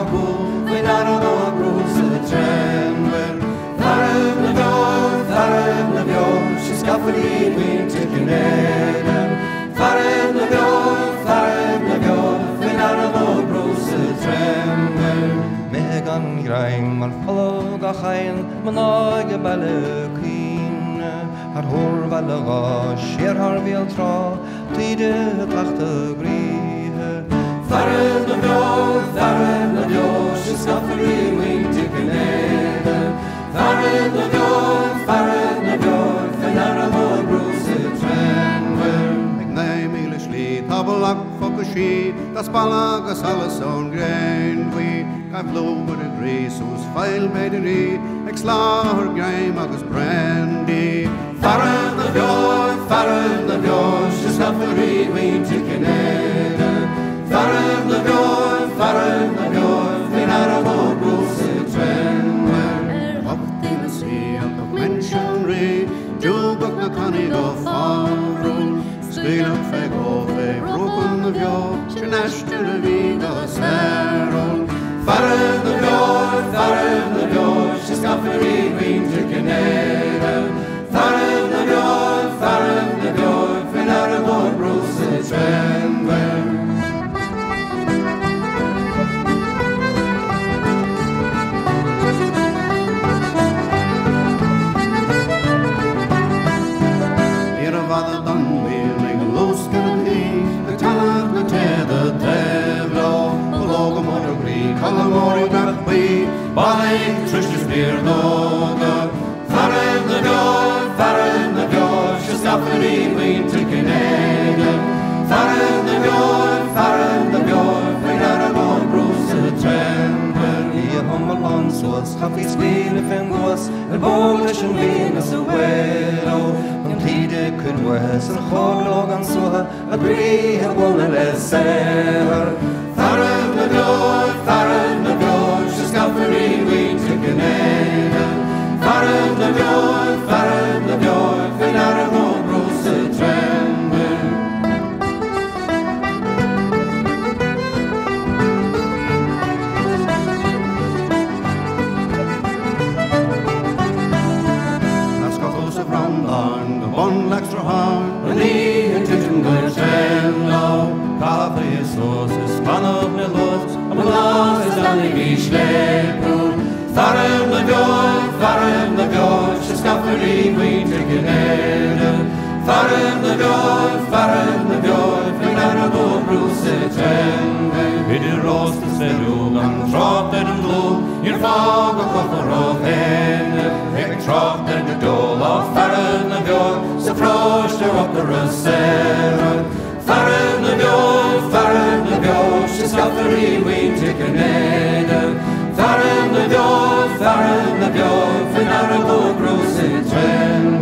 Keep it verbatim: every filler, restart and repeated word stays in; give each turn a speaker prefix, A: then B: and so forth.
A: a bú, vi nar a no a brúsa trenver. Farm na bjó, farm na bjó, she scaffar í winter Canadian. Farm na bjó, farm na bjó, vi nar a no a brúsa trenver. Megan graim mar follow a chain, man áige baile queen. Har hor baile gá, sér har vial tra, tíde tachta gríhe. Farm na bjó, farm na bjó, she scaffar í winter Canadian. Farm na bjó, farm na bjó, vi nar a no a brúsa trenver.
B: Ik neem ile slí, tabelak fok a sí, das balagas alles on grain we. I've blow with a grease whose file made a re, ek slaughter game agus brandy.
A: Farm na bjó, farm na bjó, she scaffar í winter Canadian. Farm na bjó, farm na bjó, vi nar a no a brúsa trenver.
B: Up in the sea of the mention re, Jubak na connig of farroon, Spil up feg of a broken the view, Chinash to the viga sparrow.
A: Farm na bjó, farm na bjó, she scaffar í winter Canadian. Farm na bjó, farm na bjó, vi nar a no a brúsa trenver.
B: Vada done wheeling loose can be the talent the tether devil below the motor green color got we
A: By Trish's beer doga. Farm na bjó, farm na bjó, she scaffar í winter Canadian. Farm na bjó, farm na bjó, vi nar a no a brúsa trenver. I a hummal answas, haffi spile fengwas, er bólish an Venus a welo. Tide kun was an chorlog an soha, a brí a wona le seher. Farm na bjó, farm na bjó, she scaffar í winter Canadian. Farm na bjó, farm na bjó, vi nar a no a brúsa trenver.
B: One extra hard,
A: When he and Titan go ten low, Coffee is sauce is fun of me loves, and my love is only be schleppun. Farm na bjó, farm na bjó, she scaffar í winter Canadian. Farm na bjó, farm na bjó, vi nar a no a brúsa trenver. Vi det rosta svelug an trakter den blå, ir fag og koffer av henne. Ik trakter den dål av farm na bjó, så froster upp the reserve. Farm na bjó, farm na bjó, she scaffar í winter Canadian. Farm na bjó, farm na bjó, vi nar a no a brúsa trenver.